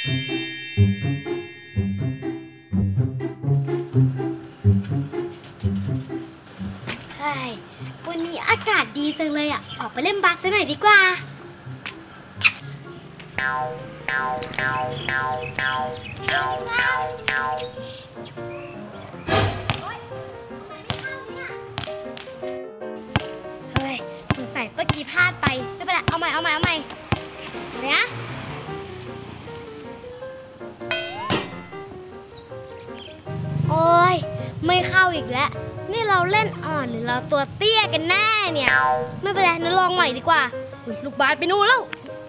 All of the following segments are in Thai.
วันนี้อากาศดีจังเลยอ่ะออกไปเล่นบาสซะหน่อยดีกว่าเฮ้ยสงสัยเมื่อกี้พลาดไปไม่เป็นไรเอาใหม่เนี่ยโอ้ยไม่เข้าอีกแล้วนี่เราเล่นอ่อนหรือเราตัวเตี้ยกันแน่เนี่ยไม่เป็นไรนะลองใหม่ดีกว่าลูกบาสไปนู่นแล้ว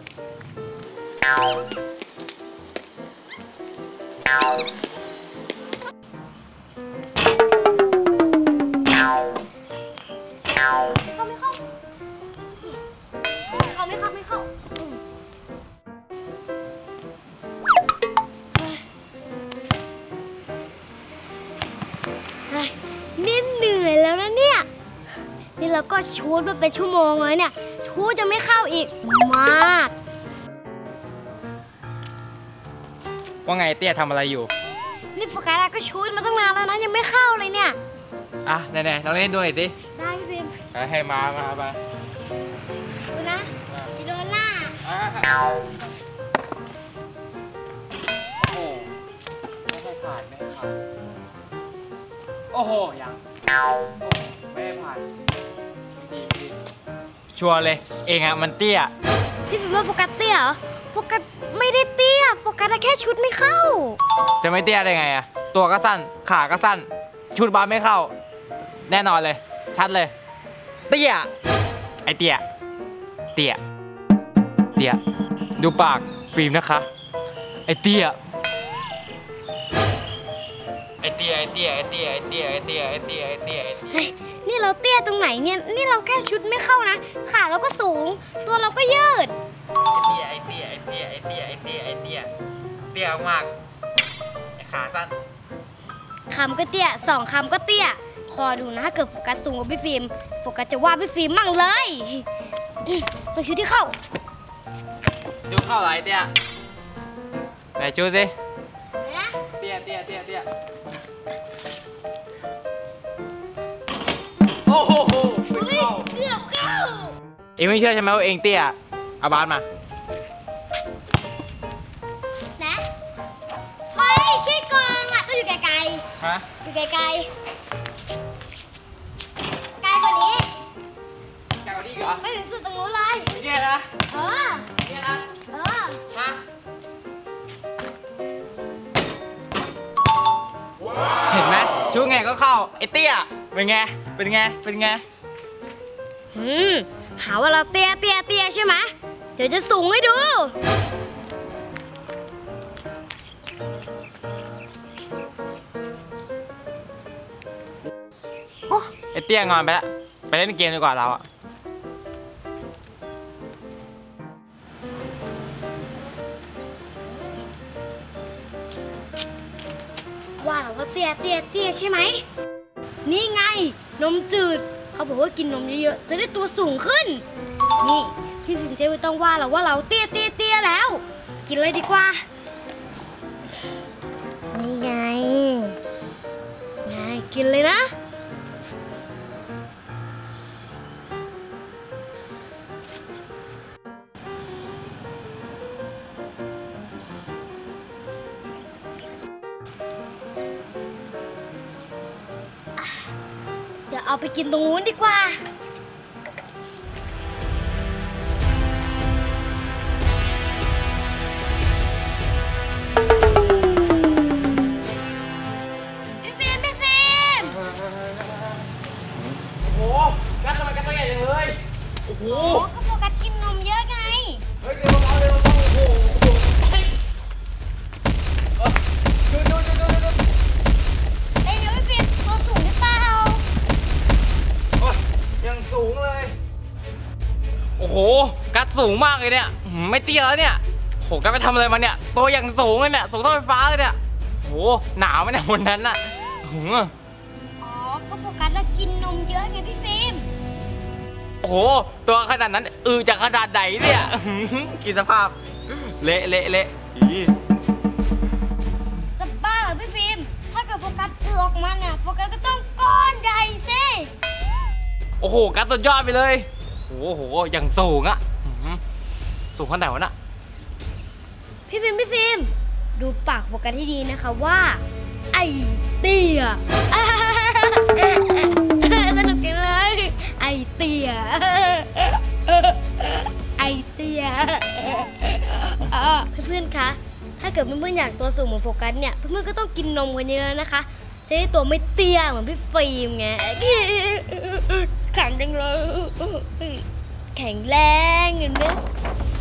ไม่เข้านี่เหนื่อยแล้วนะเนี่ยนี่เราก็ชูดมาเป็นชั่วโมงเลยเนี่ยชูดจะไม่เข้าอีกมากว่าไงเตี้ยทำอะไรอยู่นี่โฟกัสก็ชูดมาตั้งนานแล้วนะยังไม่เข้าเลยเนี่ยอ่ะไหนๆเราเล่นด้วยสิได้พี่พิมให้มาดูนะจะโดนหน้าโอ้โหไม่ให้ผ่านโอ้โหยังไม่ให้ผ่านดีชัวร์เลยเองอะมันเตี้ยพี่พิมว่าโฟกัสเตี้ยเหรอโฟกัสไม่ได้เตี้ยโฟกัสแค่ชุดไม่เข้าจะไม่เตี้ยได้ไงอะตัวก็สั้นขาก็สั้นชุดบาสไม่เข้าแน่นอนเลยชัดเลยเตี้ยไอเตี้ยดูปากฟิล์มนะคะไอเตี้ยนี่เราเตี้ยตรงไหนเนี่ยนี่เราแค่ชุดไม่เข้านะขาเราก็สูงตัวเราก็ยืดไอเตี้ยมากไอขาสั้นคำก็เตี้ย2 คำก็เตี้ยคอดูนะถ้าเกิดโฟกัสสูงกว่าพี่ฟิล์มโฟกัสจะว่าพี่ฟิล์มมั่งเลยตัวชุดที่เข้าอะไรเตี้ยไหนชูสิเตี้ยโอ้โหเกือบเข้าเองไม่เชื่อใช่ไหมว่าเองเตี้ยเอาบาสมานะเฮ้ยขี้โกงอ่ะต้องอยู่ไกลฮะอยู่ไกลกว่านี้เหรอไม่ถึงสุดตรงนู้นเลยเนี่ยนะเนี่ยนะมาเห็นไหมชูไงก็เข้าไอเตี้ยเป็นไงหาว่าเราเตี้ยใช่ไหมเดี๋ยวจะสูงให้ดูไอเตี้ยงอนไปแล้วไปเล่นเกมดีกว่าเราอะว่าเราเตี้ยใช่ไหมนี่ไงนมจืดเขาบอกว่ากินนมเยอะๆจะได้ตัวสูงขึ้นนี่พี่พิมพ์เจไม่ต้องว่าเราเตี้ยแล้วกินเลยดีกว่านี่ไงกินเลยนะเดี๋ยวเอาไปกินตรงนู้นดีกว่าพี่ฟิล์มโอ้โหกัดทำไมกัดตัวใหญ่จังเลยโอ้โหก็โฟกัสกินนมเยอะไงเฮ้ยเดี๋ยวเบาโอ้โหดูเอ้ยเดี๋ยวพี่ฟิล์มตัวสูงหรือเปล่ายังสูงเลยโอ้โหกัดสูงมากเลยเนี่ยไม่เตี้ยแล้วเนี่ยโหกัดไปทำอะไรมาเนี่ยตัวยังสูงเลยเนี่ยสูงเท่าไฟฟ้าเลยเนี่ยโหหนาวไหมเนี่ยวันนั้นน่ะก็โฟกัสแล้วกินนมเยอะไงพี่ฟิล์มโอ้โหตัวขนาดนั้นจะขนาดไหนเนี่ยกินสภาพเละออกมาเนี่ยโฟกัสก็ต้องก้อนใหญ่สิโอ้โหกัสสุดยอดไปเลยโอ้โหอย่างสูงอะสูงขนาดไหนวะน่ะพี่ฟิล์มดูปากโฟกัสให้ดีนะคะว่าไอเตี้ยสนุกจังเลยไอเตี้ยไอเตี้ยเพื่อนๆคะถ้าเกิดเพื่อนๆอยากตัวสูงเหมือนโฟกัสเนี่ยเพื่อนๆก็ต้องกินนมกันเยอะนะคะจะได้ตัวไม่เตี้ยเหมือนพี่ฟิล์มไงแข็งจังเลยแข็งแรงเห็นไหม